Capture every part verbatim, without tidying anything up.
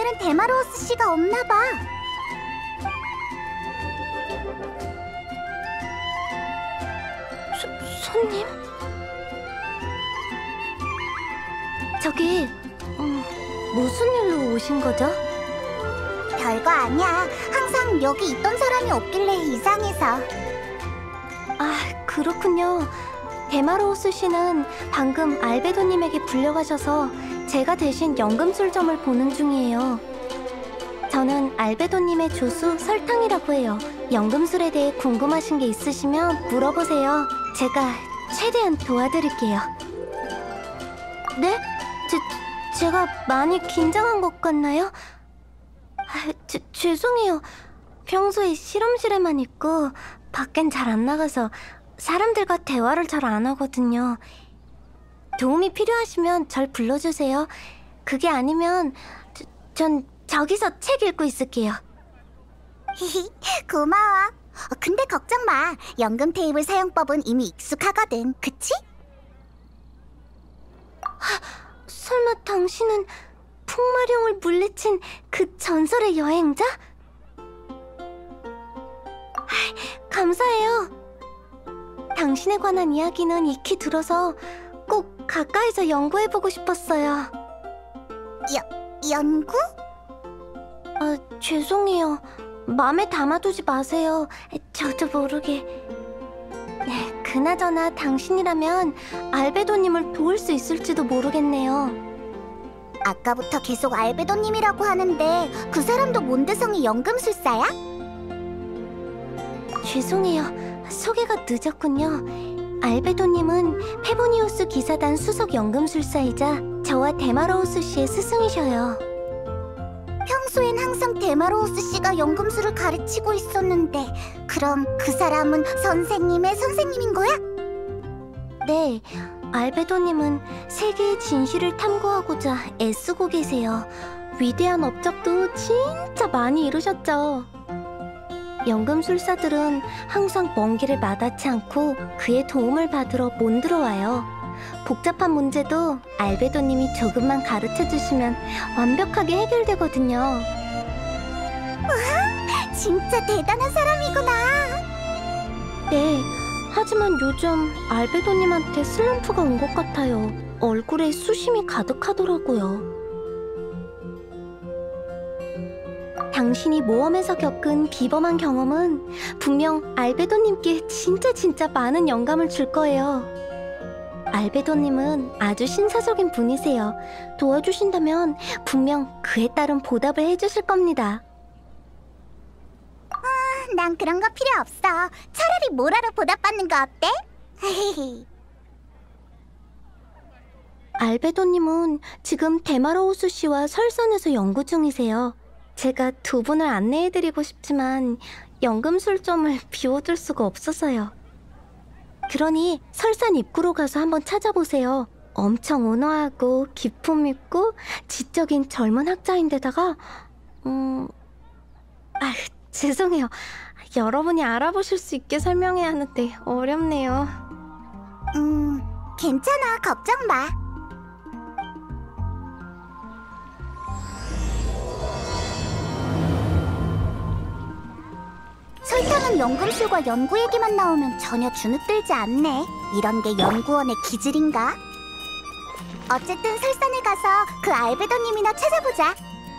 오늘은 데마로우스 씨가 없나 봐. 소, 손님? 저기, 음, 무슨 일로 오신 거죠? 별거 아니야. 항상 여기 있던 사람이 없길래 이상해서. 아, 그렇군요. 데마로우스 씨는 방금 알베도님에게 불려가셔서 제가 대신 연금술점을 보는 중이에요. 저는 알베도님의 조수 설탕이라고 해요. 연금술에 대해 궁금하신 게 있으시면 물어보세요. 제가 최대한 도와드릴게요. 네? 제, 제가 많이 긴장한 것 같나요? 아, 제, 죄송해요. 평소에 실험실에만 있고 밖엔 잘 안 나가서 사람들과 대화를 잘 안 하거든요. 도움이 필요하시면 절 불러주세요. 그게 아니면 저, 전 저기서 책 읽고 있을게요. 고마워. 근데 걱정 마. 연금 테이블 사용법은 이미 익숙하거든. 그치? 설마 당신은 풍마룡을 물리친 그 전설의 여행자? 감사해요. 당신에 관한 이야기는 익히 들어서 꼭 가까이서 연구해보고 싶었어요. 여, 연구? 아, 죄송해요. 마음에 담아두지 마세요. 저도 모르게. 네, 그나저나 당신이라면 알베도님을 도울 수 있을지도 모르겠네요. 아까부터 계속 알베도님이라고 하는데 그 사람도 몬드성의 연금술사야? 죄송해요. 소개가 늦었군요. 알베도님은 페보니우스 기사단 수석 연금술사이자 저와 데마로우스 씨의 스승이셔요. 평소엔 항상 데마로우스 씨가 연금술을 가르치고 있었는데 그럼 그 사람은 선생님의 선생님인 거야? 네, 알베도님은 세계의 진실을 탐구하고자 애쓰고 계세요. 위대한 업적도 진짜 많이 이루셨죠. 연금술사들은 항상 먼 길을 마다치 않고 그의 도움을 받으러 몬드로 와요. 복잡한 문제도 알베도님이 조금만 가르쳐주시면 완벽하게 해결되거든요. 와, 진짜 대단한 사람이구나. 네, 하지만 요즘 알베도님한테 슬럼프가 온 것 같아요. 얼굴에 수심이 가득하더라고요. 당신이 모험에서 겪은 비범한 경험은 분명 알베도님께 진짜 진짜 많은 영감을 줄 거예요. 알베도님은 아주 신사적인 분이세요. 도와주신다면 분명 그에 따른 보답을 해주실 겁니다. 난 그런 거 필요 없어. 차라리 모라로 보답받는 거 어때? 알베도님은 지금 데마로우스 씨와 설선에서 연구 중이세요. 제가 두 분을 안내해드리고 싶지만 연금술점을 비워둘 수가 없어서요. 그러니 설산 입구로 가서 한번 찾아보세요. 엄청 온화하고 기품 있고 지적인 젊은 학자인데다가 음... 아, 죄송해요. 여러분이 알아보실 수 있게 설명해야 하는데 어렵네요. 음, 괜찮아. 걱정 마. 설탕은 연금술과 연구 얘기만 나오면 전혀 주눅들지 않네. 이런 게 연구원의 기질인가? 어쨌든 설산에 가서 그 알베도님이나 찾아보자.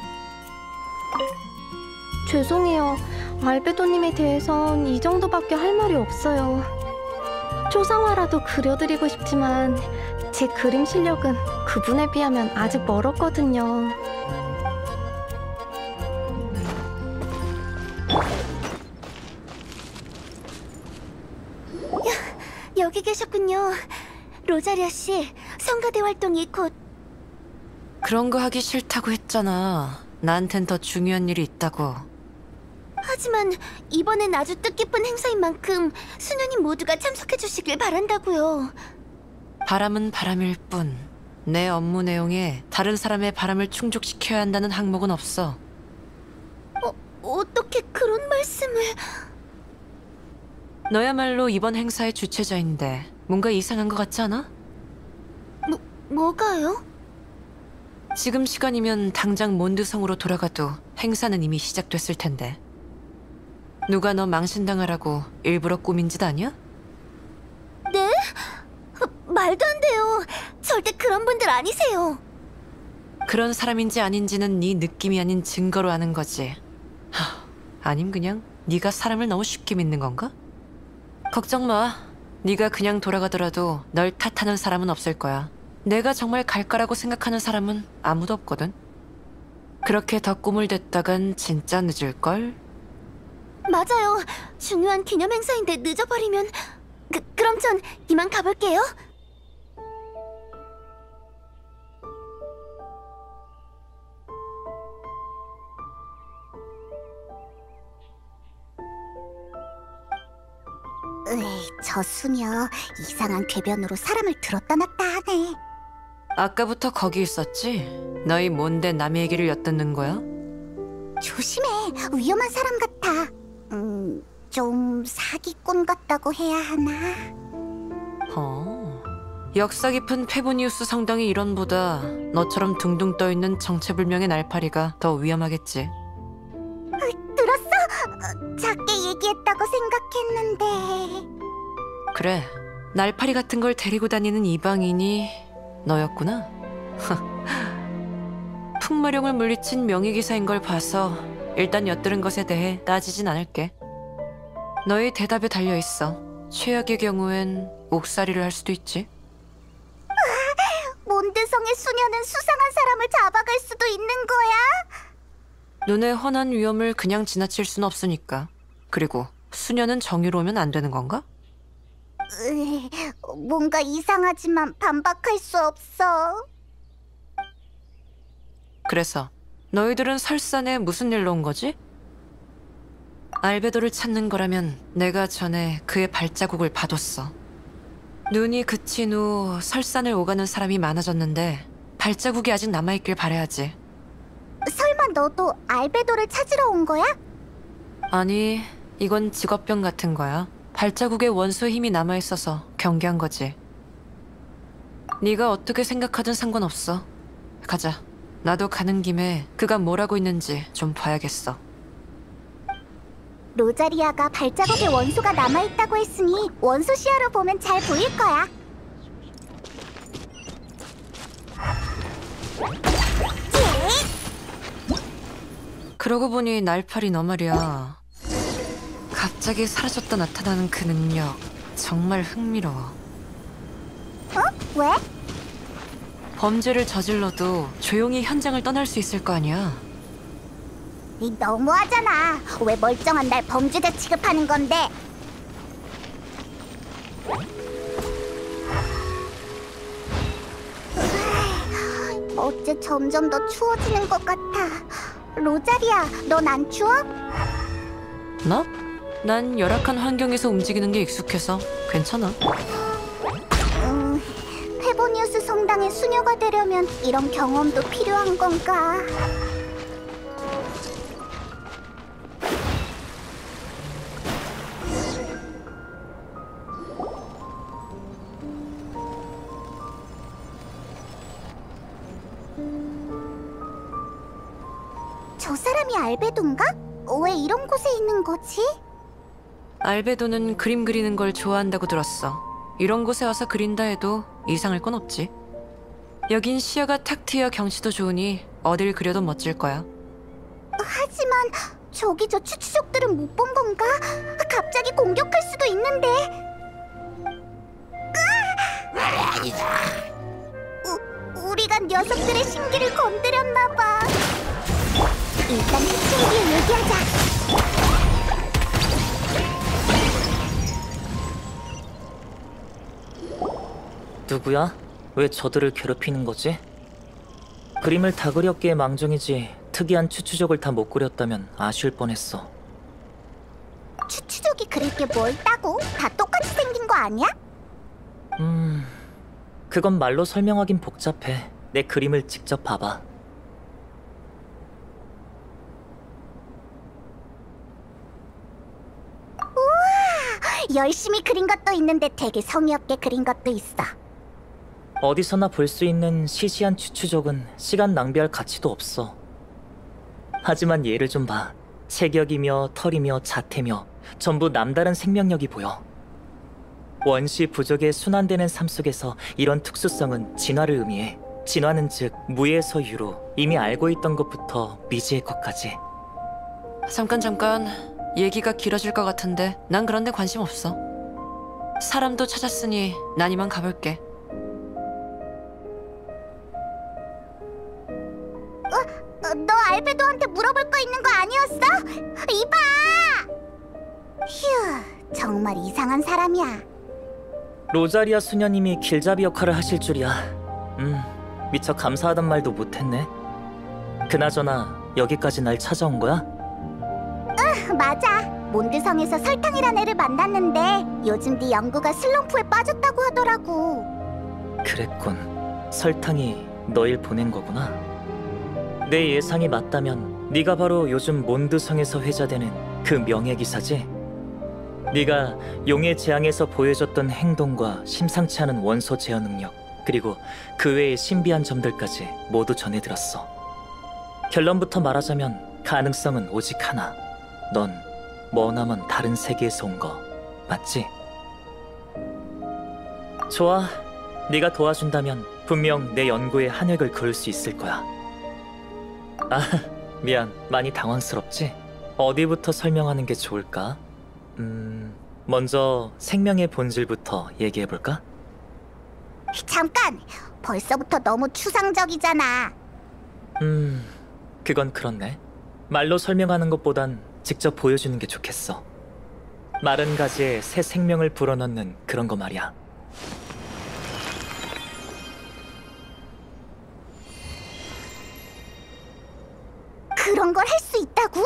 죄송해요. 알베도님에 대해선 이 정도밖에 할 말이 없어요. 초상화라도 그려드리고 싶지만 제 그림 실력은 그분에 비하면 아직 멀었거든요. 여기 계셨군요. 로자리아 씨, 성가대 활동이 곧... 그런 거 하기 싫다고 했잖아. 나한텐 더 중요한 일이 있다고. 하지만 이번엔 아주 뜻깊은 행사인 만큼 수녀님 모두가 참석해 주시길 바란다고요. 바람은 바람일 뿐. 내 업무 내용에 다른 사람의 바람을 충족시켜야 한다는 항목은 없어. 어, 어떻게 그런 말씀을... 너야말로 이번 행사의 주최자인데 뭔가 이상한 것 같지 않아? 뭐, 뭐가요? 지금 시간이면 당장 몬드성으로 돌아가도 행사는 이미 시작됐을 텐데. 누가 너 망신당하라고 일부러 꾸민 짓 아니야? 네? 말도 안 돼요. 절대 그런 분들 아니세요. 그런 사람인지 아닌지는 네 느낌이 아닌 증거로 아는 거지. 하, 아님 그냥 네가 사람을 너무 쉽게 믿는 건가? 걱정 마. 네가 그냥 돌아가더라도 널 탓하는 사람은 없을 거야. 내가 정말 갈 거라고 생각하는 사람은 아무도 없거든. 그렇게 더 꿈을 댔다간 진짜 늦을걸? 맞아요. 중요한 기념 행사인데 늦어버리면... 그, 그럼 전 이만 가볼게요. 으이, 저 수녀 이상한 궤변으로 사람을 들었다 놨다 하네. 아까부터 거기 있었지? 너희 뭔데 남의 얘기를 엿듣는 거야? 조심해, 위험한 사람 같아. 음, 좀 사기꾼 같다고 해야 하나? 어... 역사 깊은 페보니우스 성당의 일원보다 너처럼 둥둥 떠있는 정체불명의 날파리가 더 위험하겠지. 들었어? 어, 작게 얘기했다고 생각했는데. 그래, 날파리 같은 걸 데리고 다니는 이방인이 너였구나. 풍마룡을 물리친 명예기사인 걸 봐서 일단 엿들은 것에 대해 따지진 않을게. 너의 대답에 달려있어. 최악의 경우엔 옥살이를 할 수도 있지. 몬드성의 수녀는 수상한 사람을 잡아갈 수도 있는 거야? 눈에 훤한 위험을 그냥 지나칠 순 없으니까. 그리고 수녀는 정의로우면 안 되는 건가? 으이, 뭔가 이상하지만 반박할 수 없어. 그래서 너희들은 설산에 무슨 일로 온 거지? 알베도를 찾는 거라면 내가 전에 그의 발자국을 봐뒀어. 눈이 그친 후 설산을 오가는 사람이 많아졌는데 발자국이 아직 남아있길 바라야지. 설마 너도 알베도를 찾으러 온 거야? 아니, 이건 직업병 같은 거야. 발자국에 원소의 힘이 남아있어서 경계한 거지. 네가 어떻게 생각하든 상관없어. 가자. 나도 가는 김에 그가 뭘 하고 있는지 좀 봐야겠어. 로자리아가 발자국에 원소가 남아있다고 했으니 원소 시야로 보면 잘 보일 거야. 그러고 보니 날파리 너 말이야. 갑자기 사라졌다 나타나는 그 능력 정말 흥미로워. 어? 왜? 범죄를 저질러도 조용히 현장을 떠날 수 있을 거 아니야. 이 너무하잖아. 왜 멀쩡한 날 범죄자 취급하는 건데? 어째 점점 더 추워지는 것 같아. 로자리아, 넌 안 추워? 나? 난 열악한 환경에서 움직이는 게 익숙해서 괜찮아. 음, 페보니우스 성당의 수녀가 되려면 이런 경험도 필요한 건가? 저 사람이 알베도인가? 왜 이런 곳에 있는 거지? 알베도는 그림 그리는 걸 좋아한다고 들었어. 이런 곳에 와서 그린다 해도 이상할 건 없지. 여긴 시야가 탁 트여 경치도 좋으니 어딜 그려도 멋질 거야. 하지만 저기 저 추추족들은 못 본 건가? 갑자기 공격할 수도 있는데. 우, 우리가 녀석들의 신기를 건드렸나 봐. 일단 해체에 대해 얘기하자. 누구야? 왜 저들을 괴롭히는 거지? 그림을 다 그렸기에 망정이지 특이한 추추족을 다 못 그렸다면 아쉬울 뻔했어. 추추족이 그릴 게 뭐 있다고? 다 똑같이 생긴 거 아니야? 음... 그건 말로 설명하긴 복잡해. 내 그림을 직접 봐봐. 열심히 그린 것도 있는데 되게 성의 없게 그린 것도 있어. 어디서나 볼 수 있는 시시한 추추족은 시간 낭비할 가치도 없어. 하지만 얘를 좀 봐. 체격이며 털이며 자태며 전부 남다른 생명력이 보여. 원시 부족의 순환되는 삶 속에서 이런 특수성은 진화를 의미해. 진화는 즉 무에서 유로, 이미 알고 있던 것부터 미지의 것까지. 잠깐 잠깐. 얘기가 길어질 것 같은데 난 그런 데 관심 없어. 사람도 찾았으니 난 이만 가볼게. 어, 너 알베도한테 물어볼 거 있는 거 아니었어? 이봐! 휴, 정말 이상한 사람이야. 로자리아 수녀님이 길잡이 역할을 하실 줄이야. 음, 미처 감사하단 말도 못했네. 그나저나 여기까지 날 찾아온 거야? 맞아. 몬드성에서 설탕이란 애를 만났는데 요즘 네 연구가 슬럼프에 빠졌다고 하더라고. 그랬군. 설탕이 너일 보낸 거구나. 내 예상이 맞다면 네가 바로 요즘 몬드성에서 회자되는 그 명예기사지? 네가 용의 재앙에서 보여줬던 행동과 심상치 않은 원소 제어 능력, 그리고 그 외의 신비한 점들까지 모두 전해들었어. 결론부터 말하자면 가능성은 오직 하나. 넌 머나먼 다른 세계에서 온 거 맞지? 좋아. 네가 도와준다면 분명 내 연구에 한획을 그을 수 있을 거야. 아, 미안. 많이 당황스럽지? 어디부터 설명하는 게 좋을까? 음... 먼저 생명의 본질부터 얘기해볼까? 잠깐! 벌써부터 너무 추상적이잖아. 음... 그건 그렇네. 말로 설명하는 것보단 직접 보여주는 게 좋겠어. 마른 가지에 새 생명을 불어넣는 그런 거 말이야. 그런 걸 할 수 있다고?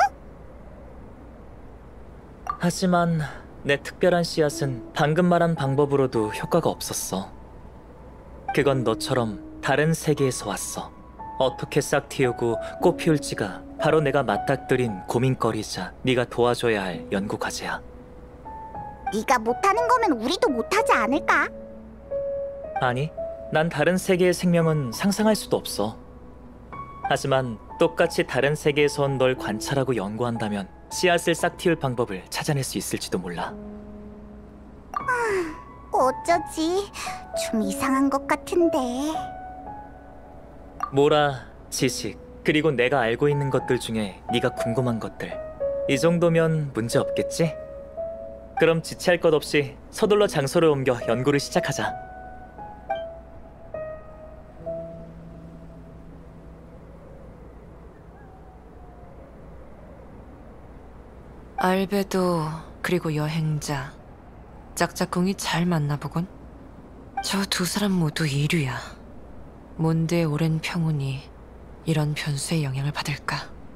하지만 내 특별한 씨앗은 방금 말한 방법으로도 효과가 없었어. 그건 너처럼 다른 세계에서 왔어. 어떻게 싹 틔우고 꽃 피울지가 바로 내가 맞닥뜨린 고민거리자 네가 도와줘야 할 연구 과제야. 네가 못하는 거면 우리도 못하지 않을까? 아니, 난 다른 세계의 생명은 상상할 수도 없어. 하지만 똑같이 다른 세계에서 온 널 관찰하고 연구한다면 씨앗을 싹 틔울 방법을 찾아낼 수 있을지도 몰라. 어쩌지? 좀 이상한 것 같은데. 모라, 지식, 그리고 내가 알고 있는 것들 중에 네가 궁금한 것들. 이 정도면 문제 없겠지? 그럼 지체할 것 없이 서둘러 장소를 옮겨 연구를 시작하자. 알베도 그리고 여행자. 짝짝꿍이 잘 맞나 보군. 저 두 사람 모두 이류야. 몬드의 오랜 평온이 이런 변수의 영향을 받을까?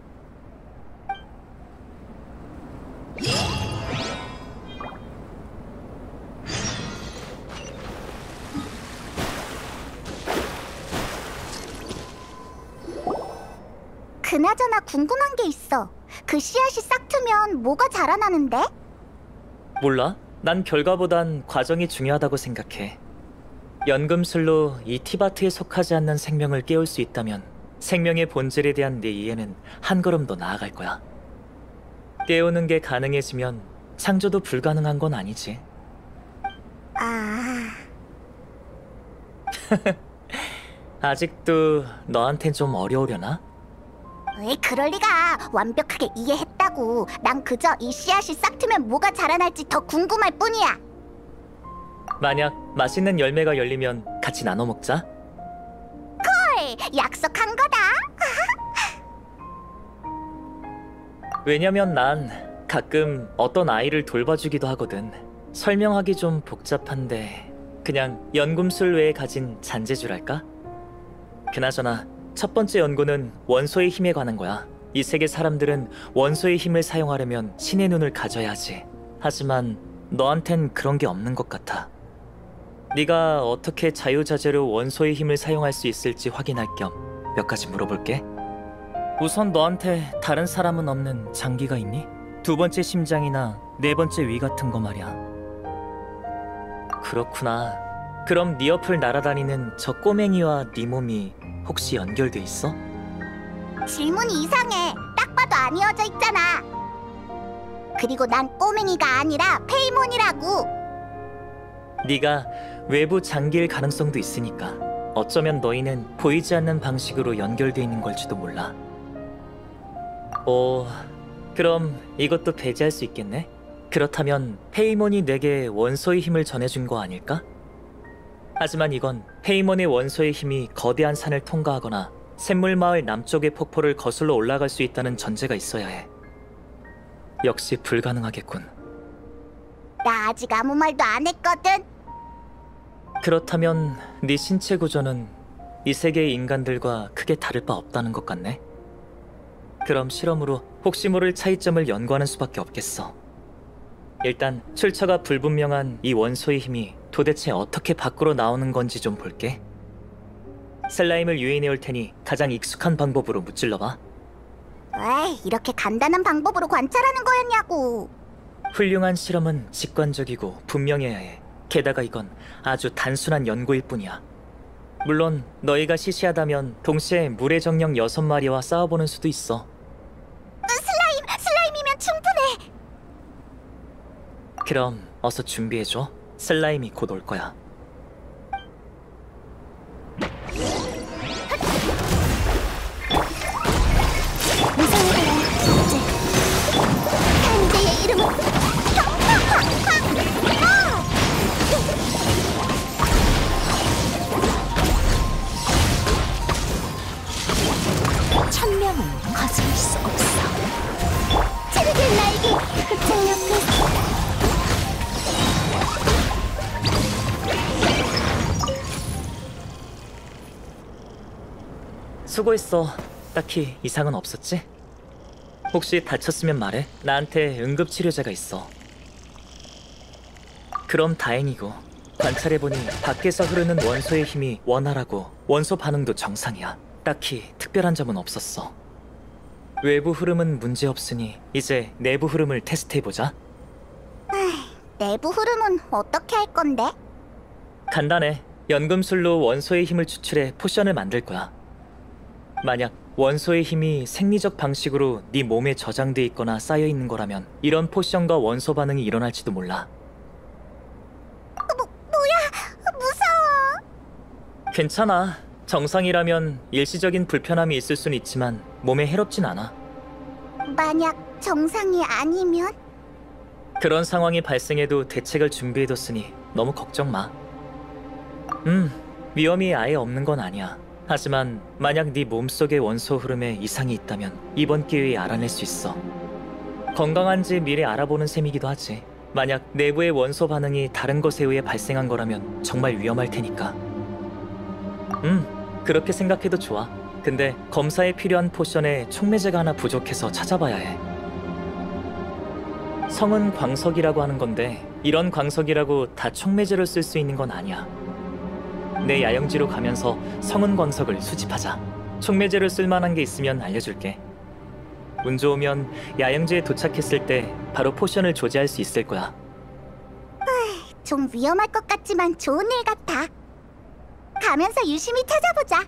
그나저나 궁금한 게 있어. 그 씨앗이 싹 트면 뭐가 자라나는데? 몰라? 난 결과보단 과정이 중요하다고 생각해. 연금술로 이 티바트에 속하지 않는 생명을 깨울 수 있다면 생명의 본질에 대한 내 이해는 한 걸음 더 나아갈 거야. 깨우는 게 가능해지면 창조도 불가능한 건 아니지. 아... 아직도 너한텐 좀 어려우려나? 왜 그럴 리가. 완벽하게 이해했다고. 난 그저 이 씨앗이 싹 트면 뭐가 자라날지 더 궁금할 뿐이야. 만약 맛있는 열매가 열리면 같이 나눠 먹자. 헐, 약속한 거다. 왜냐면 난 가끔 어떤 아이를 돌봐주기도 하거든. 설명하기 좀 복잡한데 그냥 연금술 외에 가진 잔재주랄까? 그나저나 첫 번째 연구는 원소의 힘에 관한 거야. 이 세계 사람들은 원소의 힘을 사용하려면 신의 눈을 가져야 하지. 하지만 너한텐 그런 게 없는 것 같아. 네가 어떻게 자유자재로 원소의 힘을 사용할 수 있을지 확인할 겸 몇 가지 물어볼게. 우선 너한테 다른 사람은 없는 장기가 있니? 두 번째 심장이나 네 번째 위 같은 거 말이야. 그렇구나. 그럼 네 옆을 날아다니는 저 꼬맹이와 네 몸이 혹시 연결돼 있어? 질문이 이상해. 딱 봐도 안 이어져 있잖아. 그리고 난 꼬맹이가 아니라 페이몬이라고. 네가 외부 장기일 가능성도 있으니까 어쩌면 너희는 보이지 않는 방식으로 연결돼 있는 걸지도 몰라. 오, 그럼 이것도 배제할 수 있겠네? 그렇다면 페이몬이 내게 원소의 힘을 전해준 거 아닐까? 하지만 이건 페이몬의 원소의 힘이 거대한 산을 통과하거나 샘물마을 남쪽의 폭포를 거슬러 올라갈 수 있다는 전제가 있어야 해. 역시 불가능하겠군. 나 아직 아무 말도 안 했거든. 그렇다면 네 신체 구조는 이 세계의 인간들과 크게 다를 바 없다는 것 같네. 그럼 실험으로 혹시 모를 차이점을 연구하는 수밖에 없겠어. 일단 출처가 불분명한 이 원소의 힘이 도대체 어떻게 밖으로 나오는 건지 좀 볼게. 슬라임을 유인해 올 테니 가장 익숙한 방법으로 무찔러봐. 왜 이렇게 간단한 방법으로 관찰하는 거였냐고. 훌륭한 실험은 직관적이고 분명해야 해. 게다가 이건 아주 단순한 연구일 뿐이야. 물론 너희가 시시하다면 동시에 물의 정령 여섯 마리와 싸워보는 수도 있어. 슬라임, 슬라임이면 충분해. 그럼 어서 준비해줘. 슬라임이 곧 올 거야. 무서워요. 이제 탄재의 이름은 천명은 거슬 수 없어. 찌르게 날개 흑장력을. 수고했어. 딱히 이상은 없었지? 혹시 다쳤으면 말해. 나한테 응급치료제가 있어. 그럼 다행이고, 관찰해보니 밖에서 흐르는 원소의 힘이 원활하고 원소 반응도 정상이야. 딱히 특별한 점은 없었어. 외부 흐름은 문제없으니 이제 내부 흐름을 테스트해보자. 내부 흐름은 어떻게 할 건데? 간단해. 연금술로 원소의 힘을 추출해 포션을 만들 거야. 만약 원소의 힘이 생리적 방식으로 네 몸에 저장돼 있거나 쌓여 있는 거라면 이런 포션과 원소 반응이 일어날지도 몰라. 뭐, 뭐야? 무서워. 괜찮아. 정상이라면 일시적인 불편함이 있을 순 있지만 몸에 해롭진 않아. 만약 정상이 아니면? 그런 상황이 발생해도 대책을 준비해뒀으니 너무 걱정 마. 음, 위험이 아예 없는 건 아니야. 하지만 만약 네 몸속의 원소 흐름에 이상이 있다면 이번 기회에 알아낼 수 있어. 건강한지 미리 알아보는 셈이기도 하지. 만약 내부의 원소 반응이 다른 것에 의해 발생한 거라면 정말 위험할 테니까. 음, 그렇게 생각해도 좋아. 근데 검사에 필요한 포션에 촉매제가 하나 부족해서 찾아봐야 해. 성은 광석이라고 하는 건데 이런 광석이라고 다 촉매제로 쓸 수 있는 건 아니야. 내 야영지로 가면서 성은 광석을 수집하자. 촉매제를 쓸만한 게 있으면 알려줄게. 운 좋으면 야영지에 도착했을 때 바로 포션을 조제할 수 있을 거야. 좀 위험할 것 같지만 좋은 일 같아. 가면서 유심히 찾아보자.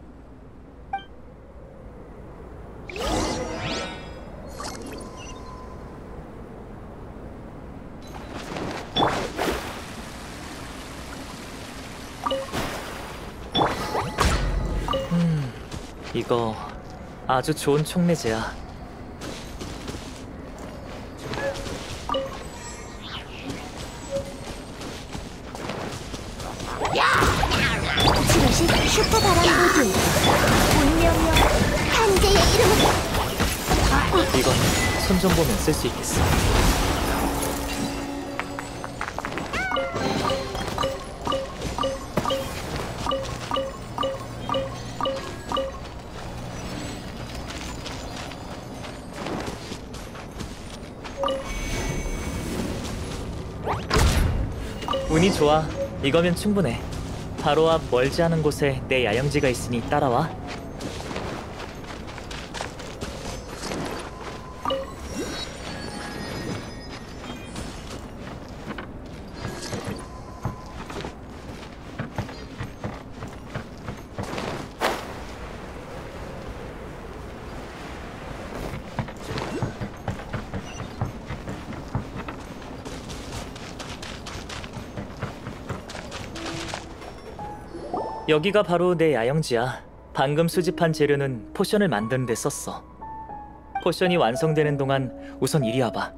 음, 이거 아주 좋은 촉매제야. 지로시 슈퍼 바람 보드. 운명여 탄재의 이름은. 이건 손 좀 보면 쓸 수 있겠어. 운이 좋아. 이거면 충분해. 바로 앞 멀지 않은 곳에 내 야영지가 있으니 따라와. 여기가 바로 내 야영지야. 방금 수집한 재료는 포션을 만드는 데 썼어. 포션이 완성되는 동안 우선 이리 와봐.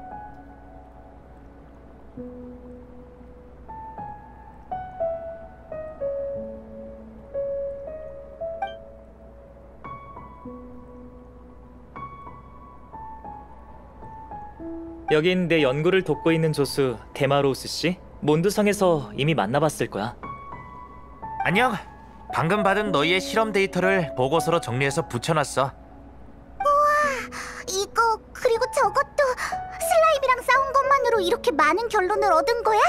여긴 내 연구를 돕고 있는 조수 데마로우스 씨. 몬드성에서 이미 만나봤을 거야. 안녕. 방금 받은 너희의 실험 데이터를 보고서로 정리해서 붙여놨어. 이거 그리고 저것도 슬라임이랑 싸운 것만으로 이렇게 많은 결론을 얻은 거야?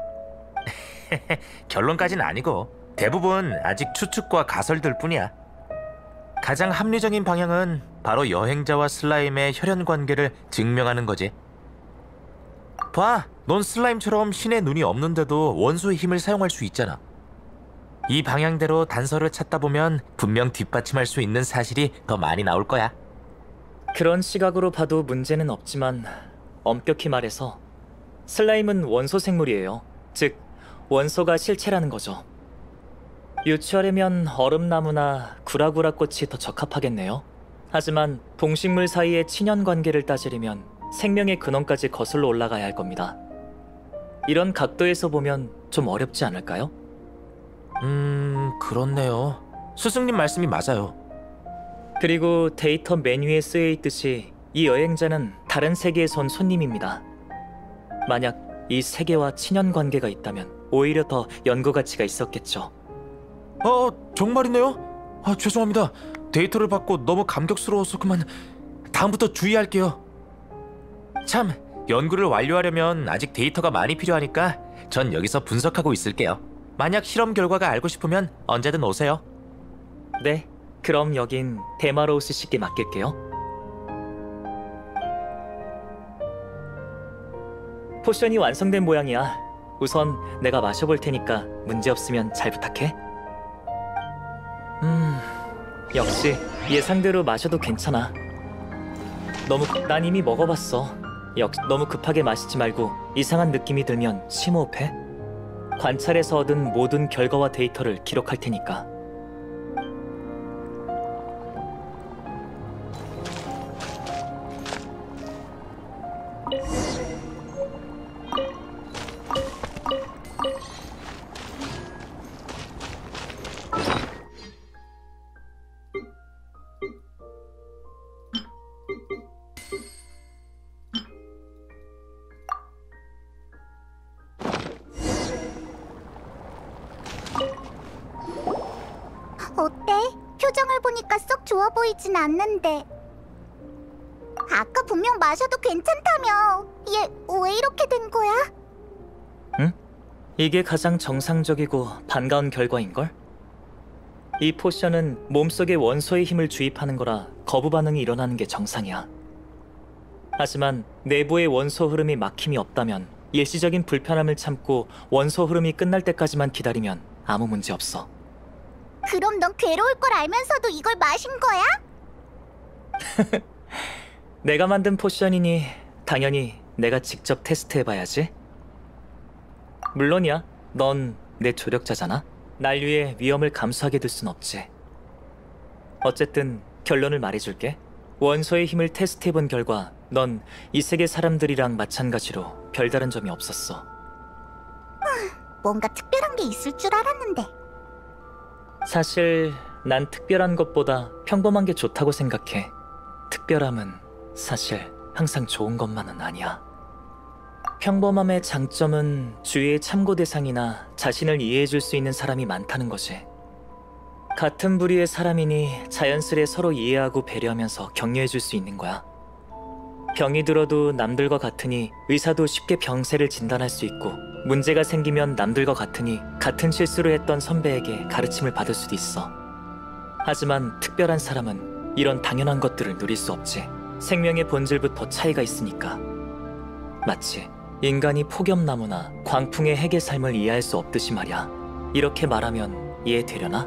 결론까지는 아니고 대부분 아직 추측과 가설들 뿐이야. 가장 합리적인 방향은 바로 여행자와 슬라임의 혈연 관계를 증명하는 거지. 봐, 넌 슬라임처럼 신의 눈이 없는데도 원소의 힘을 사용할 수 있잖아. 이 방향대로 단서를 찾다 보면 분명 뒷받침할 수 있는 사실이 더 많이 나올 거야. 그런 시각으로 봐도 문제는 없지만 엄격히 말해서 슬라임은 원소 생물이에요. 즉, 원소가 실체라는 거죠. 유추하려면 얼음나무나 구라구라 꽃이 더 적합하겠네요. 하지만 동식물 사이의 친연 관계를 따지려면 생명의 근원까지 거슬러 올라가야 할 겁니다. 이런 각도에서 보면 좀 어렵지 않을까요? 음... 그렇네요. 스승님 말씀이 맞아요. 그리고 데이터 메뉴에 쓰여 있듯이 이 여행자는 다른 세계에서 온 손님입니다. 만약 이 세계와 친연 관계가 있다면 오히려 더 연구 가치가 있었겠죠. 어, 정말이네요? 아, 죄송합니다. 데이터를 받고 너무 감격스러워서 그만. 다음부터 주의할게요. 참, 연구를 완료하려면 아직 데이터가 많이 필요하니까 전 여기서 분석하고 있을게요. 만약 실험 결과가 알고 싶으면 언제든 오세요. 네, 그럼 여긴 데마로우스 씨께 맡길게요. 포션이 완성된 모양이야. 우선 내가 마셔볼 테니까 문제 없으면 잘 부탁해. 음, 역시 예상대로 마셔도 괜찮아. 너무 난 이미 먹어봤어. 역 너무 급하게 마시지 말고 이상한 느낌이 들면 심호흡해. 관찰에서 얻은 모든 결과와 데이터를 기록할 테니까. 어때? 표정을 보니까 썩 좋아 보이진 않는데. 아까 분명 마셔도 괜찮다며. 얘 왜 이렇게 된 거야? 응? 이게 가장 정상적이고 반가운 결과인걸? 이 포션은 몸속에 원소의 힘을 주입하는 거라 거부 반응이 일어나는 게 정상이야. 하지만 내부의 원소 흐름이 막힘이 없다면 일시적인 불편함을 참고 원소 흐름이 끝날 때까지만 기다리면 아무 문제 없어. 그럼 넌 괴로울 걸 알면서도 이걸 마신 거야? 내가 만든 포션이니 당연히 내가 직접 테스트해봐야지. 물론이야, 넌 내 조력자잖아. 날 위해 위험을 감수하게 둘 순 없지. 어쨌든 결론을 말해줄게. 원소의 힘을 테스트해본 결과 넌 이 세계 사람들이랑 마찬가지로 별다른 점이 없었어. 뭔가 특별한 게 있을 줄 알았는데. 사실 난 특별한 것보다 평범한 게 좋다고 생각해. 특별함은 사실 항상 좋은 것만은 아니야. 평범함의 장점은 주위의 참고 대상이나 자신을 이해해줄 수 있는 사람이 많다는 거지. 같은 부류의 사람이니 자연스레 서로 이해하고 배려하면서 격려해줄 수 있는 거야. 병이 들어도 남들과 같으니 의사도 쉽게 병세를 진단할 수 있고, 문제가 생기면 남들과 같으니 같은 실수를 했던 선배에게 가르침을 받을 수도 있어. 하지만 특별한 사람은 이런 당연한 것들을 누릴 수 없지. 생명의 본질부터 차이가 있으니까. 마치 인간이 폭염나무나 광풍의 핵의 삶을 이해할 수 없듯이 말이야. 이렇게 말하면 이해되려나?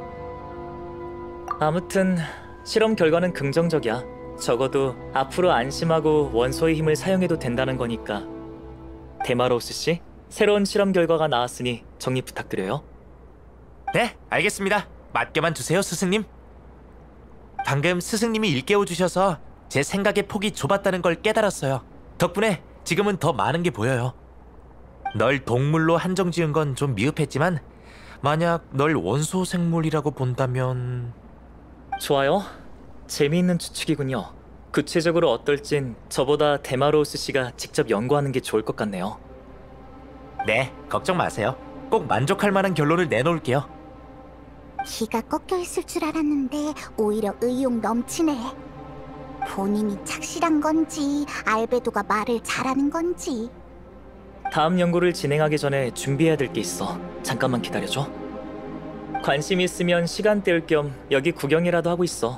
아무튼 실험 결과는 긍정적이야. 적어도 앞으로 안심하고 원소의 힘을 사용해도 된다는 거니까. 데마로우스 씨, 새로운 실험 결과가 나왔으니 정리 부탁드려요. 네, 알겠습니다. 맡겨만 주세요, 스승님. 방금 스승님이 일깨워 주셔서 제 생각의 폭이 좁았다는 걸 깨달았어요. 덕분에 지금은 더 많은 게 보여요. 널 동물로 한정 지은 건 좀 미흡했지만 만약 널 원소 생물이라고 본다면... 좋아요. 재미있는 추측이군요. 구체적으로 어떨진 저보다 데마로우스 씨가 직접 연구하는 게 좋을 것 같네요. 네, 걱정 마세요. 꼭 만족할 만한 결론을 내놓을게요. 기가 꺾여 있을 줄 알았는데 오히려 의욕 넘치네. 본인이 착실한 건지 알베도가 말을 잘하는 건지. 다음 연구를 진행하기 전에 준비해야 될 게 있어. 잠깐만 기다려줘. 관심 있으면 시간 때울 겸 여기 구경이라도 하고 있어.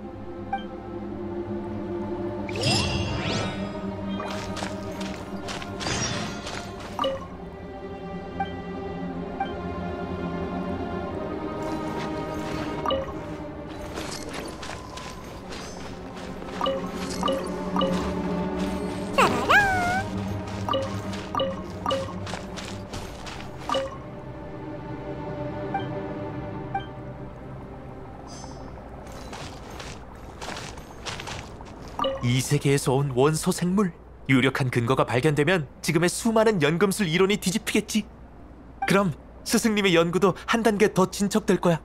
이 세계에서 온 원소 생물. 유력한 근거가 발견되면 지금의 수많은 연금술 이론이 뒤집히겠지. 그럼 스승님의 연구도 한 단계 더 진척될 거야.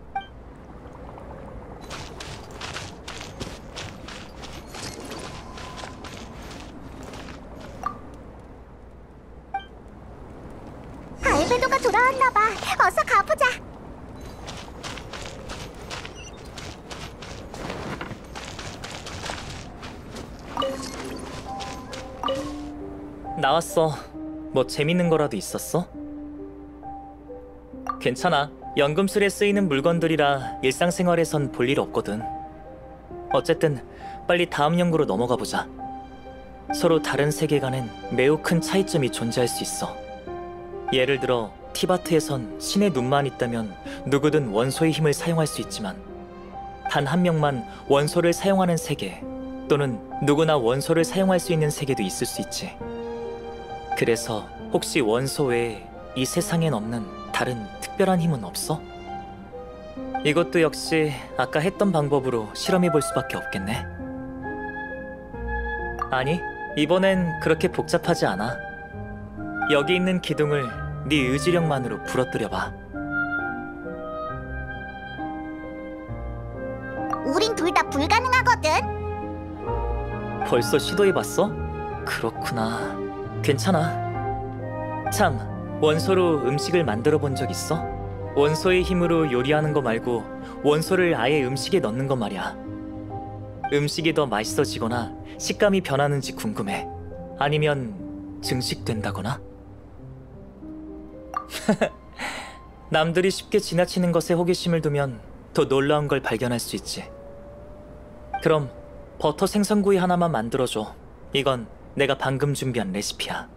알베도가 돌아왔나 봐. 어서 가보자. 나왔어. 뭐 재밌는 거라도 있었어? 괜찮아. 연금술에 쓰이는 물건들이라 일상생활에선 볼 일 없거든. 어쨌든 빨리 다음 연구로 넘어가 보자. 서로 다른 세계관엔 매우 큰 차이점이 존재할 수 있어. 예를 들어 티바트에선 신의 눈만 있다면 누구든 원소의 힘을 사용할 수 있지만 단 한 명만 원소를 사용하는 세계, 또는 누구나 원소를 사용할 수 있는 세계도 있을 수 있지. 그래서 혹시 원소 외에 이 세상엔 없는 다른 특별한 힘은 없어? 이것도 역시 아까 했던 방법으로 실험해 볼 수밖에 없겠네. 아니, 이번엔 그렇게 복잡하지 않아. 여기 있는 기둥을 네 의지력만으로 부러뜨려봐. 우린 둘 다 불가능하거든. 벌써 시도해봤어? 그렇구나. 괜찮아. 참, 원소로 음식을 만들어 본 적 있어? 원소의 힘으로 요리하는 거 말고 원소를 아예 음식에 넣는 거 말이야. 음식이 더 맛있어지거나 식감이 변하는지 궁금해. 아니면 증식된다거나? 남들이 쉽게 지나치는 것에 호기심을 두면 더 놀라운 걸 발견할 수 있지. 그럼 버터 생선구이 하나만 만들어줘. 이건 내가 방금 준비한 레시피야.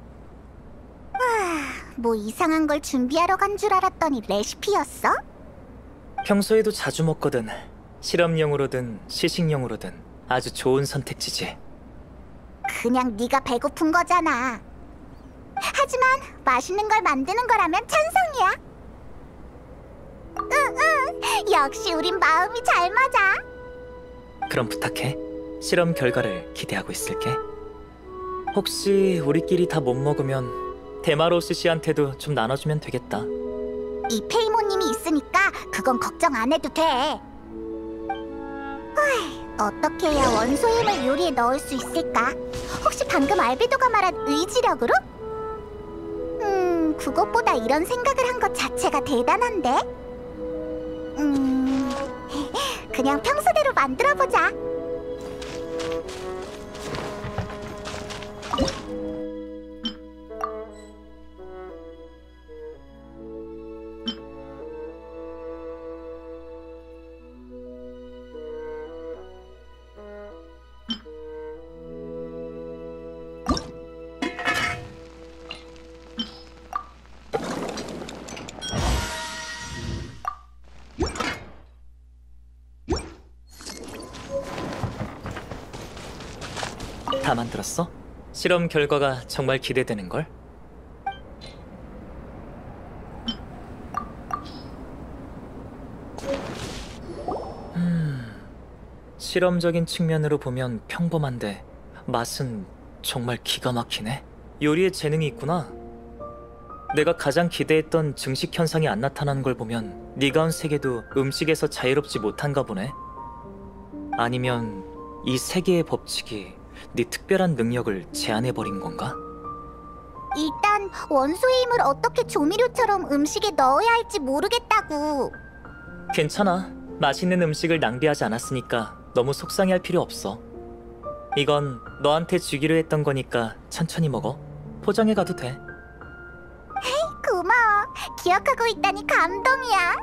뭐 이상한 걸 준비하러 간 줄 알았더니 레시피였어? 평소에도 자주 먹거든. 실험용으로든 시식용으로든 아주 좋은 선택지지. 그냥 네가 배고픈 거잖아. 하지만 맛있는 걸 만드는 거라면 찬성이야. 응응, 역시 우린 마음이 잘 맞아. 그럼 부탁해. 실험 결과를 기대하고 있을게. 혹시 우리끼리 다 못 먹으면 데마로스 씨한테도 좀 나눠주면 되겠다. 이 페이모님이 있으니까 그건 걱정 안 해도 돼. 후, 어떻게 해야 원소 힘을 요리에 넣을 수 있을까? 혹시 방금 알베도가 말한 의지력으로? 음, 그것보다 이런 생각을 한 것 자체가 대단한데? 음, 그냥 평소대로 만들어보자. 다 만들었어? 실험 결과가 정말 기대되는걸? 실험적인 측면으로 보면 평범한데 맛은 정말 기가 막히네. 요리에 재능이 있구나. 내가 가장 기대했던 증식 현상이 안 나타나는 걸 보면 네가 온 세계도 음식에서 자유롭지 못한가 보네. 아니면 이 세계의 법칙이 네 특별한 능력을 제한해버린 건가? 일단 원소의 힘을 어떻게 조미료처럼 음식에 넣어야 할지 모르겠다고. 괜찮아. 맛있는 음식을 낭비하지 않았으니까 너무 속상해할 필요 없어. 이건 너한테 주기로 했던 거니까 천천히 먹어. 포장해 가도 돼. 고마워. 기억하고 있다니 감동이야.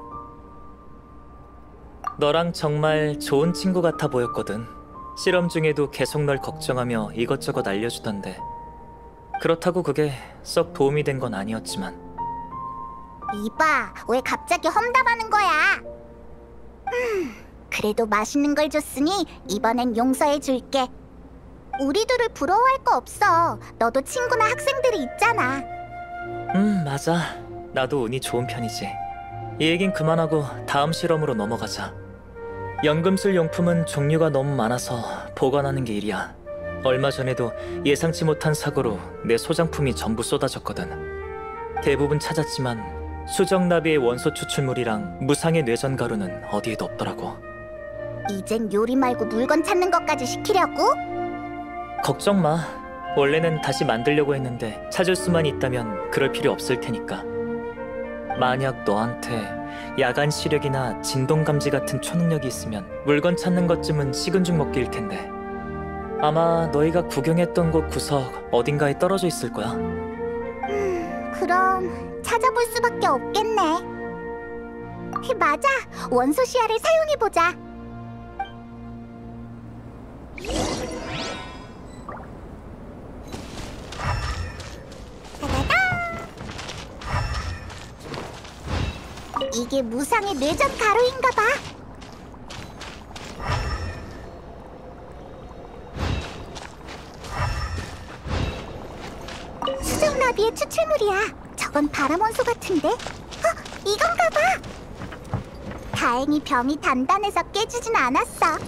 너랑 정말 좋은 친구 같아 보였거든. 실험 중에도 계속 널 걱정하며 이것저것 알려주던데. 그렇다고 그게 썩 도움이 된 건 아니었지만. 이봐, 왜 갑자기 험담하는 거야? 음, 그래도 맛있는 걸 줬으니 이번엔 용서해 줄게. 우리들을 부러워할 거 없어. 너도 친구나 학생들이 있잖아. 음, 맞아. 나도 운이 좋은 편이지. 이 얘긴 그만하고 다음 실험으로 넘어가자. 연금술 용품은 종류가 너무 많아서 보관하는 게 일이야. 얼마 전에도 예상치 못한 사고로 내 소장품이 전부 쏟아졌거든. 대부분 찾았지만 수정나비의 원소 추출물이랑 무상의 뇌전 가루는 어디에도 없더라고. 이젠 요리 말고 물건 찾는 것까지 시키려고? 걱정 마. 원래는 다시 만들려고 했는데 찾을 수만 있다면 그럴 필요 없을 테니까. 만약 너한테 야간 시력이나 진동 감지 같은 초능력이 있으면 물건 찾는 것쯤은 식은 죽 먹기일 텐데. 아마 너희가 구경했던 곳 구석 어딘가에 떨어져 있을 거야. 음, 그럼 찾아볼 수밖에 없겠네. 맞아, 원소 시야를 사용해보자. 이게 무상의 뇌전 가루인가 봐. 수정나비의 추출물이야. 저건 바람원소 같은데? 어, 이건가 봐. 다행히 병이 단단해서 깨지진 않았어.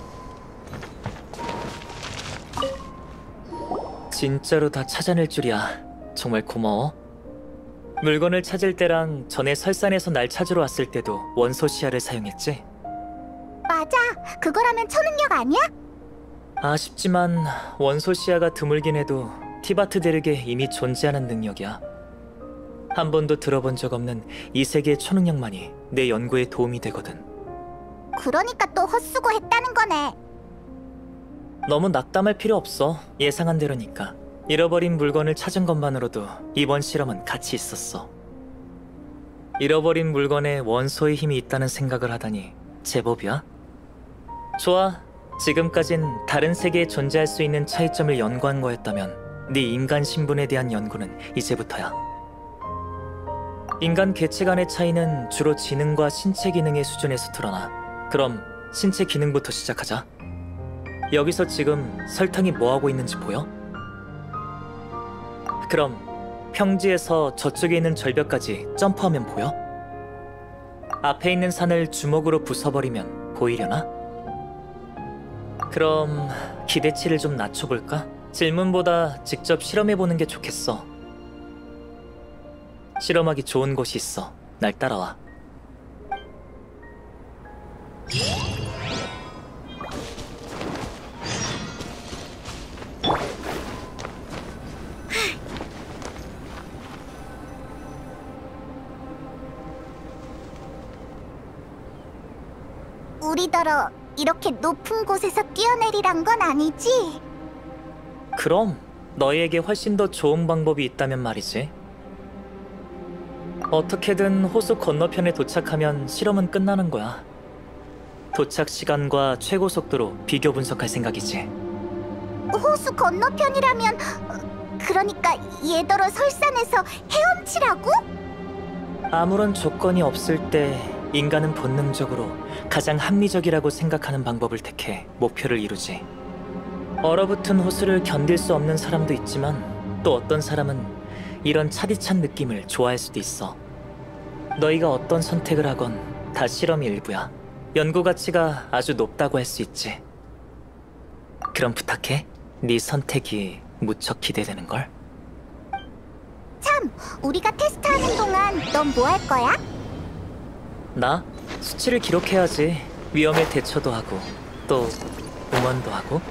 진짜로 다 찾아낼 줄이야. 정말 고마워. 물건을 찾을 때랑 전에 설산에서 날 찾으러 왔을 때도 원소 시야를 사용했지? 맞아, 그거라면 초능력 아니야? 아쉽지만 원소 시야가 드물긴 해도 티바트 데르게 이미 존재하는 능력이야. 한 번도 들어본 적 없는 이 세계의 초능력만이 내 연구에 도움이 되거든. 그러니까 또 헛수고 했다는 거네. 너무 낙담할 필요 없어. 예상한 대로니까. 잃어버린 물건을 찾은 것만으로도 이번 실험은 가치 있었어. 잃어버린 물건에 원소의 힘이 있다는 생각을 하다니 제법이야. 좋아. 지금까진 다른 세계에 존재할 수 있는 차이점을 연구한 거였다면 네 인간 신분에 대한 연구는 이제부터야. 인간 개체 간의 차이는 주로 지능과 신체 기능의 수준에서 드러나. 그럼 신체 기능부터 시작하자. 여기서 지금 설탕이 뭐하고 있는지 보여? 그럼 평지에서 저쪽에 있는 절벽까지 점프하면 보여? 앞에 있는 산을 주먹으로 부숴버리면 보이려나? 그럼 기대치를 좀 낮춰볼까? 질문보다 직접 실험해보는 게 좋겠어. 실험하기 좋은 곳이 있어. 날 따라와. 우리더러 이렇게 높은 곳에서 뛰어내리란 건 아니지? 그럼 너희에게 훨씬 더 좋은 방법이 있다면 말이지. 어떻게든 호수 건너편에 도착하면 실험은 끝나는 거야. 도착 시간과 최고 속도로 비교 분석할 생각이지. 호수 건너편이라면 어, 그러니까 얘더러 설산에서 헤엄치라고? 아무런 조건이 없을 때 인간은 본능적으로 가장 합리적이라고 생각하는 방법을 택해 목표를 이루지. 얼어붙은 호수를 견딜 수 없는 사람도 있지만 또 어떤 사람은 이런 차디찬 느낌을 좋아할 수도 있어. 너희가 어떤 선택을 하건 다 실험의 일부야. 연구 가치가 아주 높다고 할 수 있지. 그럼 부탁해. 네 선택이 무척 기대되는걸? 참, 우리가 테스트하는 동안 넌 뭐 할 거야? 나? 수치를 기록해야지. 위험에 대처도 하고 또 응원도 하고.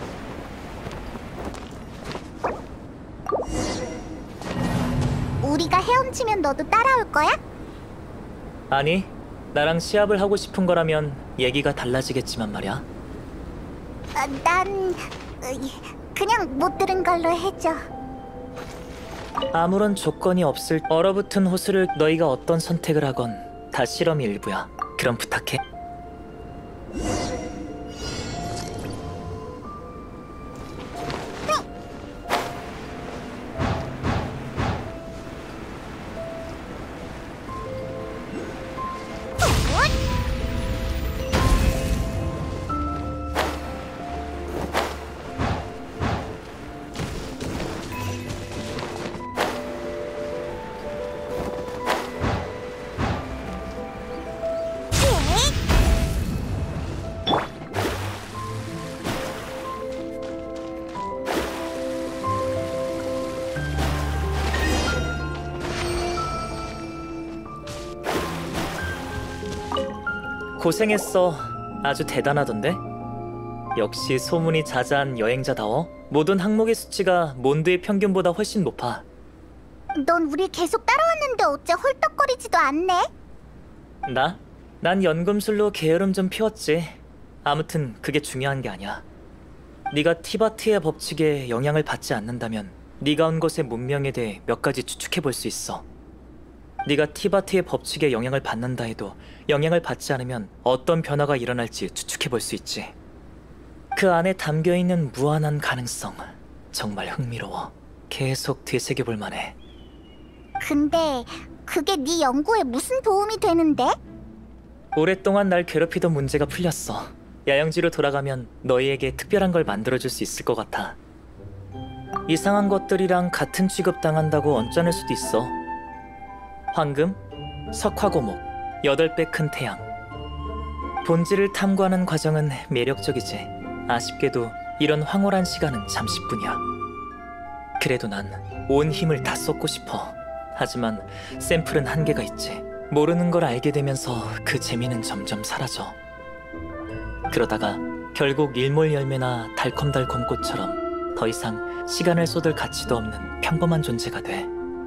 우리가 헤엄치면 너도 따라올 거야? 아니, 나랑 시합을 하고 싶은 거라면 얘기가 달라지겠지만 말이야. 어, 난 으이, 그냥 못 들은 걸로 해줘. 아무런 조건이 없을 얼어붙은 호수를 너희가 어떤 선택을 하건 다 실험이 일부야. 그럼 부탁해. 고생했어. 아주 대단하던데? 역시 소문이 자자한 여행자다워. 모든 항목의 수치가 몬드의 평균보다 훨씬 높아. 넌 우리 계속 따라왔는데 어째 헐떡거리지도 않네? 나? 난 연금술로 게으름 좀 피웠지. 아무튼 그게 중요한 게 아니야. 네가 티바트의 법칙에 영향을 받지 않는다면 네가 온 곳의 문명에 대해 몇 가지 추측해 볼 수 있어. 네가 티바트의 법칙에 영향을 받는다 해도 영향을 받지 않으면 어떤 변화가 일어날지 추측해 볼 수 있지. 그 안에 담겨있는 무한한 가능성, 정말 흥미로워. 계속 되새겨 볼 만해. 근데 그게 네 연구에 무슨 도움이 되는데? 오랫동안 날 괴롭히던 문제가 풀렸어. 야영지로 돌아가면 너희에게 특별한 걸 만들어줄 수 있을 것 같아. 이상한 것들이랑 같은 취급당한다고 언짢을 수도 있어. 황금, 석화고목, 여덟 배 큰 태양. 본질을 탐구하는 과정은 매력적이지. 아쉽게도 이런 황홀한 시간은 잠시뿐이야. 그래도 난 온 힘을 다 쏟고 싶어. 하지만 샘플은 한계가 있지. 모르는 걸 알게 되면서 그 재미는 점점 사라져. 그러다가 결국 일몰열매나 달콤달콤 꽃처럼 더 이상 시간을 쏟을 가치도 없는 평범한 존재가 돼.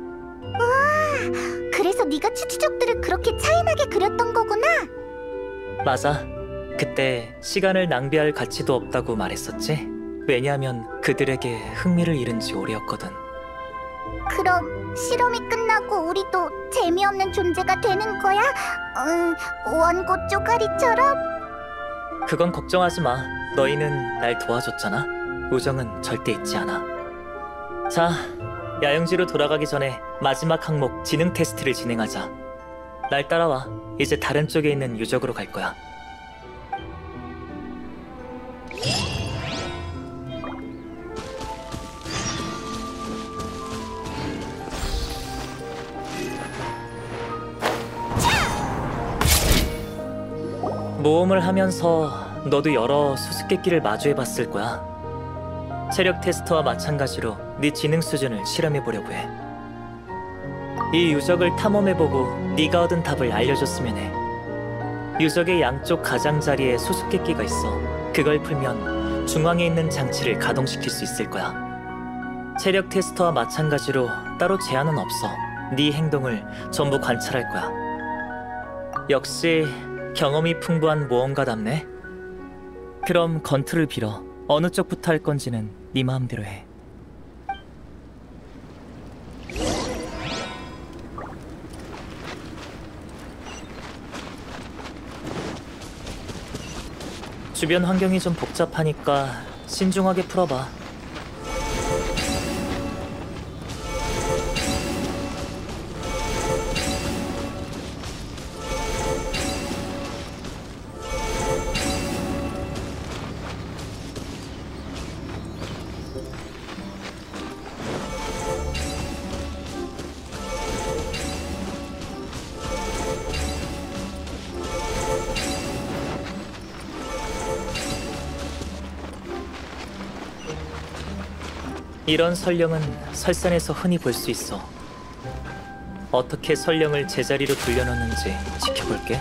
그래서 네가 추추족들을 그렇게 차이나게 그렸던 거구나? 맞아. 그때 시간을 낭비할 가치도 없다고 말했었지. 왜냐하면 그들에게 흥미를 잃은 지 오래였거든. 그럼 실험이 끝나고 우리도 재미없는 존재가 되는 거야? 음, 원고 쪼가리처럼? 그건 걱정하지 마. 너희는 날 도와줬잖아. 우정은 절대 잊지 않아. 자, 야영지로 돌아가기 전에 마지막 항목 지능 테스트를 진행하자. 날 따라와. 이제 다른 쪽에 있는 유적으로 갈 거야. 모험을 하면서 너도 여러 수수께끼를 마주해봤을 거야. 체력 테스트와 마찬가지로 네 지능 수준을 실험해보려고 해. 이 유적을 탐험해보고 네가 얻은 답을 알려줬으면 해. 유적의 양쪽 가장자리에 수수께끼가 있어. 그걸 풀면 중앙에 있는 장치를 가동시킬 수 있을 거야. 체력 테스트와 마찬가지로 따로 제한은 없어. 네 행동을 전부 관찰할 거야. 역시 경험이 풍부한 모험가답네. 그럼 건투를 빌어. 어느 쪽부터 할 건지는 네 마음대로 해. 주변 환경이 좀 복잡하니까 신중하게 풀어봐. 이런 설령은 설산에서 흔히 볼 수 있어. 어떻게 설령을 제자리로 돌려놓는지 지켜볼게.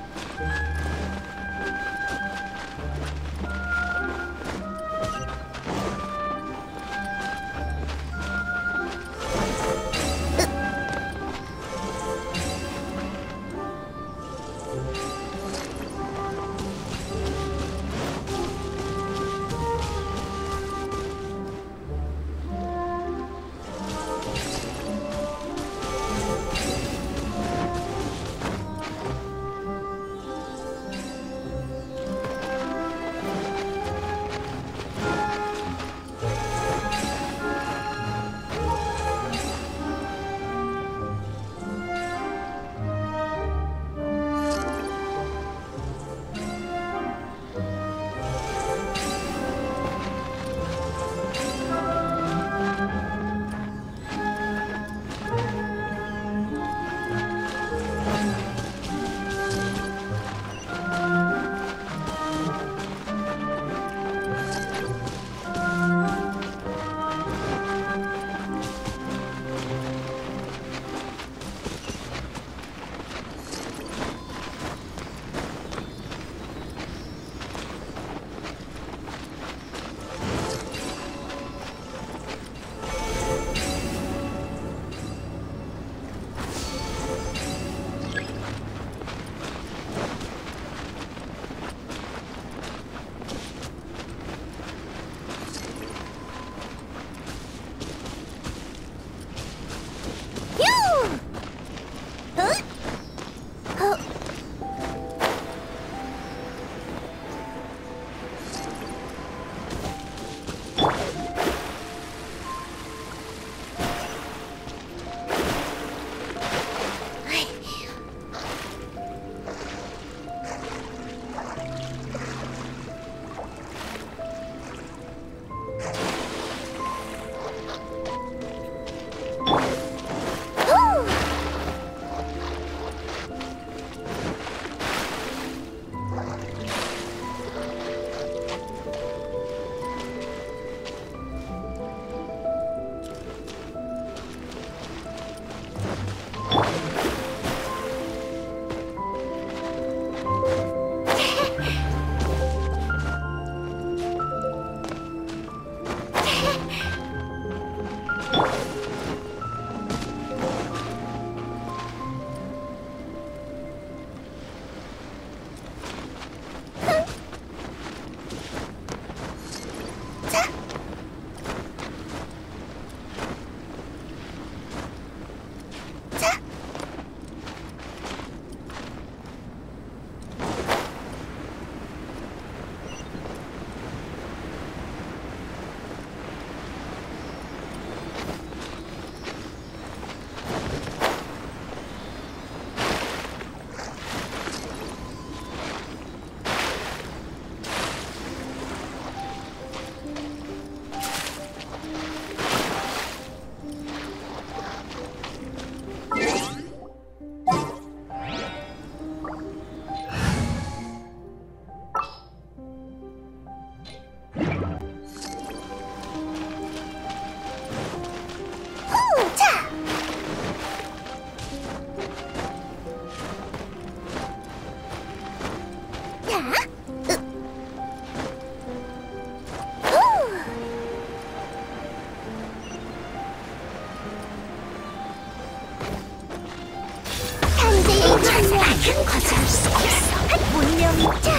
거절할 수 없어. 문명이 자.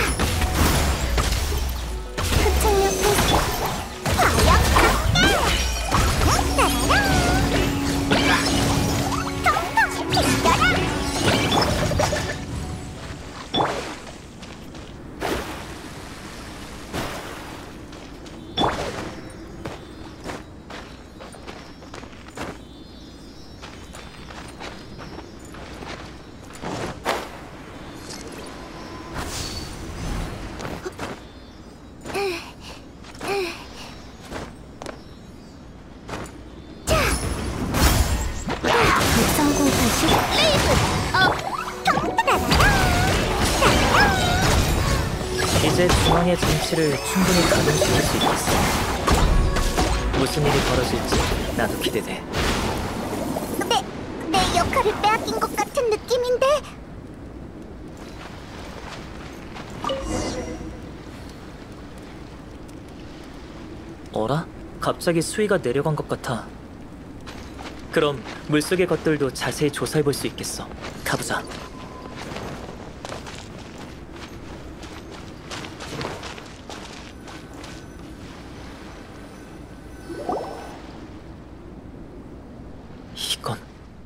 흑창 옆에서 과연 덩덩 이겨라. 이제 중앙의 정치를 충분히 가동시킬 수 있겠어. 무슨 일이 벌어질지 나도 기대돼. 내, 내 역할을 빼앗긴 것 같은 느낌인데? 어라? 갑자기 수위가 내려간 것 같아. 그럼 물속의 것들도 자세히 조사해 볼 수 있겠어. 가보자. 이건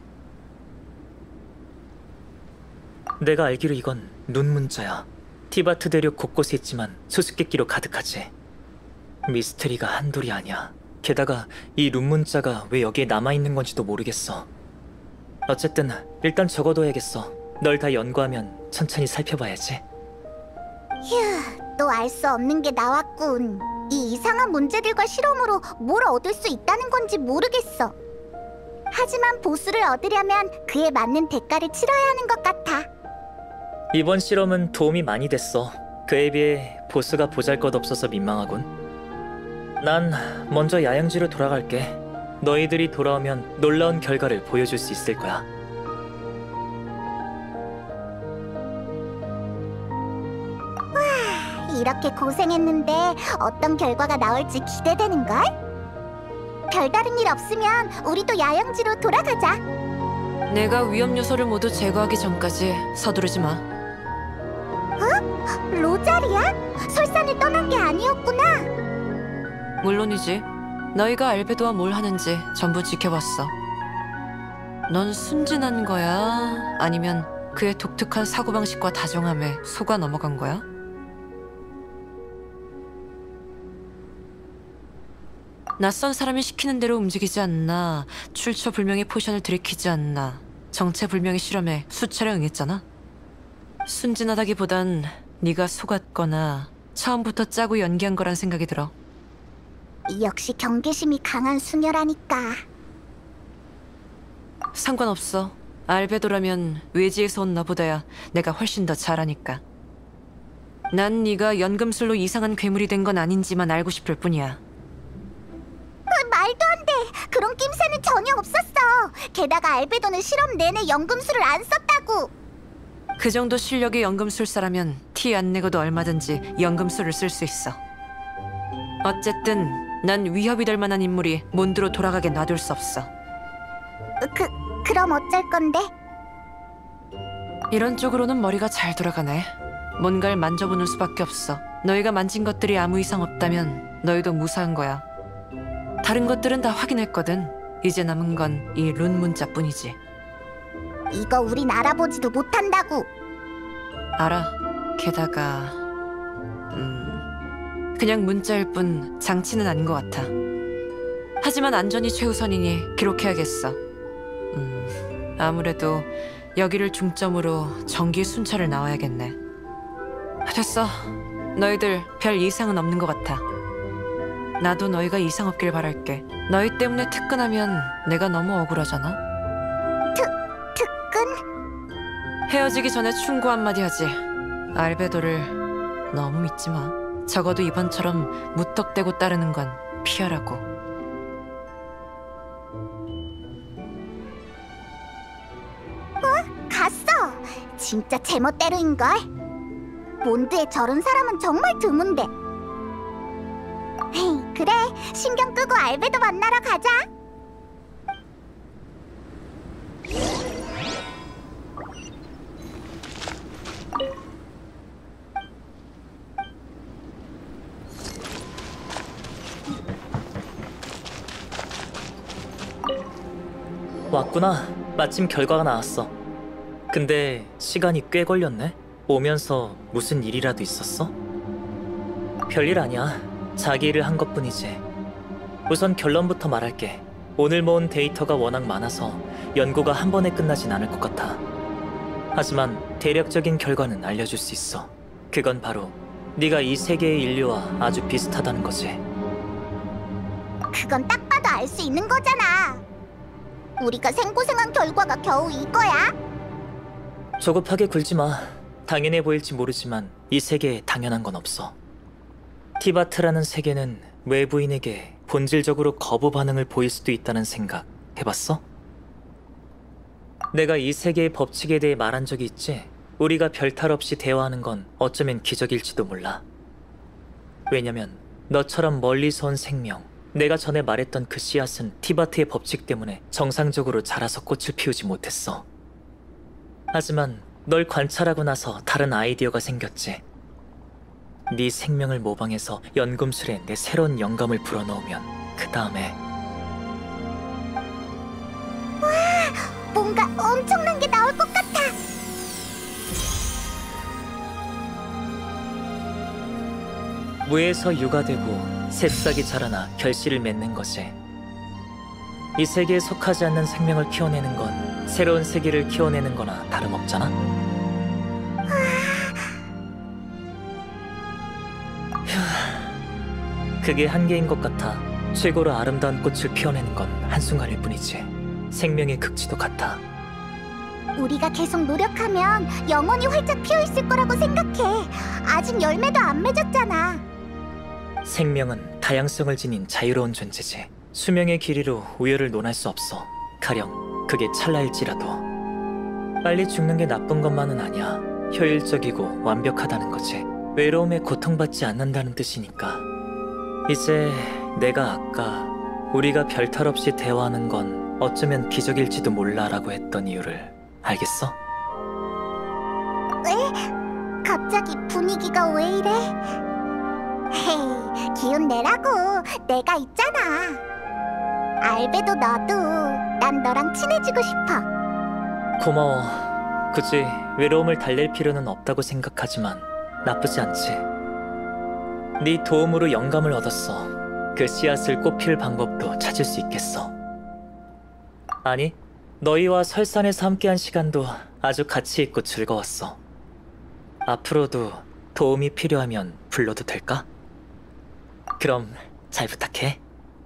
내가 알기로 이건 눈 문자야. 티바트 대륙 곳곳에 있지만 수수께끼로 가득하지. 미스테리가 한둘이 아니야. 게다가 이 룬 문자가 왜 여기에 남아있는 건지도 모르겠어. 어쨌든 일단 적어둬야겠어. 널 다 연구하면 천천히 살펴봐야지. 휴, 또 알 수 없는 게 나왔군. 이 이상한 문제들과 실험으로 뭘 얻을 수 있다는 건지 모르겠어. 하지만 보수를 얻으려면 그에 맞는 대가를 치러야 하는 것 같아. 이번 실험은 도움이 많이 됐어. 그에 비해 보스가 보잘것없어서 민망하군. 난 먼저 야영지로 돌아갈게. 너희들이 돌아오면 놀라운 결과를 보여줄 수 있을 거야. 이렇게 고생했는데 어떤 결과가 나올지 기대되는걸? 별다른 일 없으면 우리도 야영지로 돌아가자. 내가 위험 요소를 모두 제거하기 전까지 서두르지 마. 로자리야? 설산을 떠난 게 아니었구나. 물론이지. 너희가 알베도와 뭘 하는지 전부 지켜봤어. 넌 순진한 거야? 아니면 그의 독특한 사고방식과 다정함에 속아 넘어간 거야? 낯선 사람이 시키는 대로 움직이지 않나, 출처불명의 포션을 들이키지 않나, 정체불명의 실험에 수차례 응했잖아. 순진하다기보단 네가 속았거나 처음부터 짜고 연기한 거란 생각이 들어. 역시 경계심이 강한 수녀라니까. 상관없어. 알베도라면 외지에서 온 너보다야 내가 훨씬 더 잘하니까. 난 네가 연금술로 이상한 괴물이 된 건 아닌지만 알고 싶을 뿐이야. 말도 안 돼. 그런 낌새는 전혀 없었어. 게다가 알베도는 실험 내내 연금술을 안 썼다고. 그 정도 실력의 연금술사라면 티 안 내고도 얼마든지 연금술을 쓸 수 있어. 어쨌든 난 위협이 될 만한 인물이 몬드로 돌아가게 놔둘 수 없어. 그, 그럼 어쩔 건데? 이런 쪽으로는 머리가 잘 돌아가네. 뭔가를 만져보는 수밖에 없어. 너희가 만진 것들이 아무 이상 없다면 너희도 무사한 거야. 다른 것들은 다 확인했거든. 이제 남은 건 이 룬 문자뿐이지. 이거 우린 알아보지도 못한다고. 알아. 게다가 음... 그냥 문자일 뿐 장치는 아닌 것 같아. 하지만 안전이 최우선이니 기록해야겠어. 음... 아무래도 여기를 중점으로 전기 순찰을 나와야겠네. 됐어. 너희들 별 이상은 없는 것 같아. 나도 너희가 이상 없길 바랄게. 너희 때문에 특근하면 내가 너무 억울하잖아. 특근? 헤어지기 전에 충고 한마디 하지. 알베도를 너무 믿지 마. 적어도 이번처럼 무턱대고 따르는 건 피하라고. 갔어. 진짜 제멋대로인걸. 몬드에 저런 사람은 정말 드문데. 헤이, 그래, 신경 끄고 알베도 만나러 가자. 왔구나. 마침 결과가 나왔어. 근데 시간이 꽤 걸렸네. 오면서 무슨 일이라도 있었어? 별일 아니야. 자기 일을 한 것뿐이지. 우선 결론부터 말할게. 오늘 모은 데이터가 워낙 많아서 연구가 한 번에 끝나진 않을 것 같아. 하지만 대략적인 결과는 알려줄 수 있어. 그건 바로 네가 이 세계의 인류와 아주 비슷하다는 거지. 그건 딱 봐도 알 수 있는 거잖아. 우리가 생고생한 결과가 겨우 이거야? 조급하게 굴지 마. 당연해 보일지 모르지만 이 세계에 당연한 건 없어. 티바트라는 세계는 외부인에게 보 본질적으로 거부 반응을 보일 수도 있다는 생각 해봤어? 내가 이 세계의 법칙에 대해 말한 적이 있지? 우리가 별탈 없이 대화하는 건 어쩌면 기적일지도 몰라. 왜냐면 너처럼 멀리서 온 생명, 내가 전에 말했던 그 씨앗은 티바트의 법칙 때문에 정상적으로 자라서 꽃을 피우지 못했어. 하지만 널 관찰하고 나서 다른 아이디어가 생겼지. 네 생명을 모방해서 연금술에 내 새로운 영감을 불어넣으면 그 다음에 뭔가 엄청난 게 나올 것 같아. 무에서 유가 되고 새싹이 자라나 결실을 맺는 거지. 이 세계에 속하지 않는 생명을 키워내는 건 새로운 세계를 키워내는 거나 다름없잖아. 휴, 그게 한계인 것 같아. 최고로 아름다운 꽃을 피워내는 건 한순간일 뿐이지. 생명의 극치도 같아. 우리가 계속 노력하면 영원히 활짝 피어 있을 거라고 생각해. 아직 열매도 안 맺었잖아. 생명은 다양성을 지닌 자유로운 존재지. 수명의 길이로 우열을 논할 수 없어. 가령 그게 찰나일지라도. 빨리 죽는 게 나쁜 것만은 아니야. 효율적이고 완벽하다는 거지. 외로움에 고통받지 않는다는 뜻이니까. 이제 내가 아까 우리가 별탈 없이 대화하는 건 어쩌면 기적일지도 몰라라고 했던 이유를 알겠어? 왜? 갑자기 분위기가 왜 이래? 헤이, 기운 내라고. 내가 있잖아. 알베도 너도. 난 너랑 친해지고 싶어. 고마워. 굳이 외로움을 달랠 필요는 없다고 생각하지만 나쁘지 않지. 네 도움으로 영감을 얻었어. 그 씨앗을 꽃필 방법도 찾을 수 있겠어. 아니, 너희와 설산에서 함께한 시간도 아주 가치 있고 즐거웠어. 앞으로도 도움이 필요하면 불러도 될까? 그럼 잘 부탁해.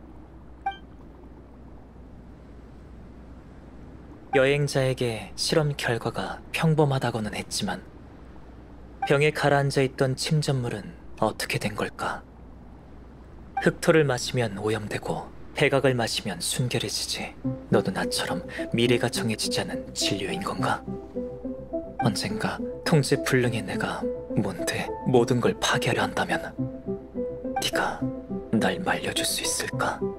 여행자에게 실험 결과가 평범하다고는 했지만 병에 가라앉아 있던 침전물은 어떻게 된 걸까? 흑토를 마시면 오염되고 백악을 마시면 순결해지지. 너도 나처럼 미래가 정해지지 않은 진료인 건가? 언젠가 통제 불능의 내가 뭔데 모든 걸 파괴하려 한다면 네가 날 말려줄 수 있을까?